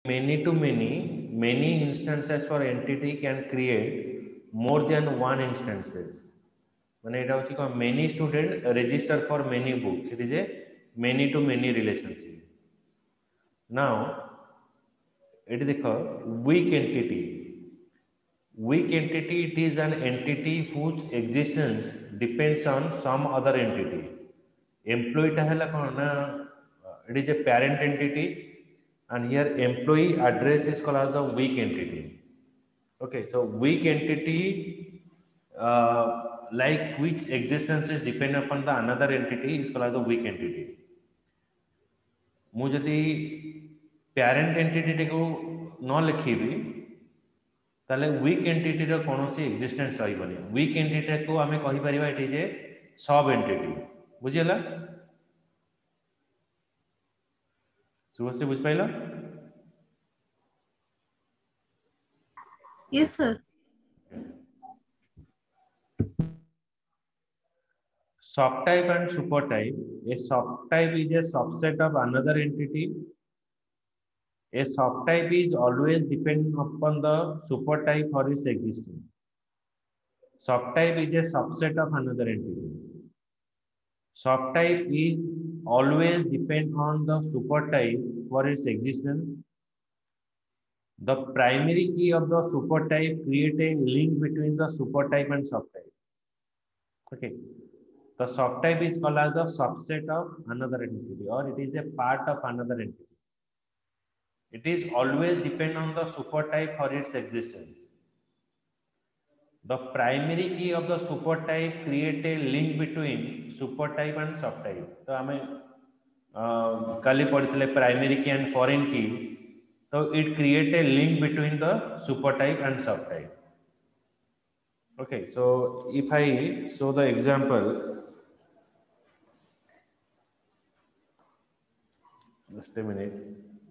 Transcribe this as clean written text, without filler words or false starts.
many to many instances for entity can create more than one instances. माने एटा होची को many student register for many books. It is a many to many relationship. Now it is a weak entity. Weak entity, it is an entity whose existence depends on some other entity. Employee ta hela kon na, it is a parent entity, and here employee address is called as the weak entity. Okay, so weak entity like which existence is depend upon the another entity is called as the weak entity. मुझे यदि parent entity को न लिखिबी ताले weak entity रो कोनोसी existence रहिबनी. Weak entity को आमे कहि परिबा it is a सब entity. बुझियला? सुबह बुझ पाइला? Yes, sir. Subtype and supertype. A subtype is a subset of another entity. A subtype is always dependent upon the supertype for its existence. Subtype is a subset of another entity. Subtype is always depend on the supertype for its existence. The primary key of the supertype create a link between the supertype and subtype. Okay. The subtype is called as the subset of another entity, or it is a part of another entity. It is always depend on the supertype for its existence. The primary key of the supertype create a link between supertype and subtype. तो हमें कल पढ़ते primary key and foreign key. So it create a link between the supertype and subtype. Okay, so if I show the example. Just a minute.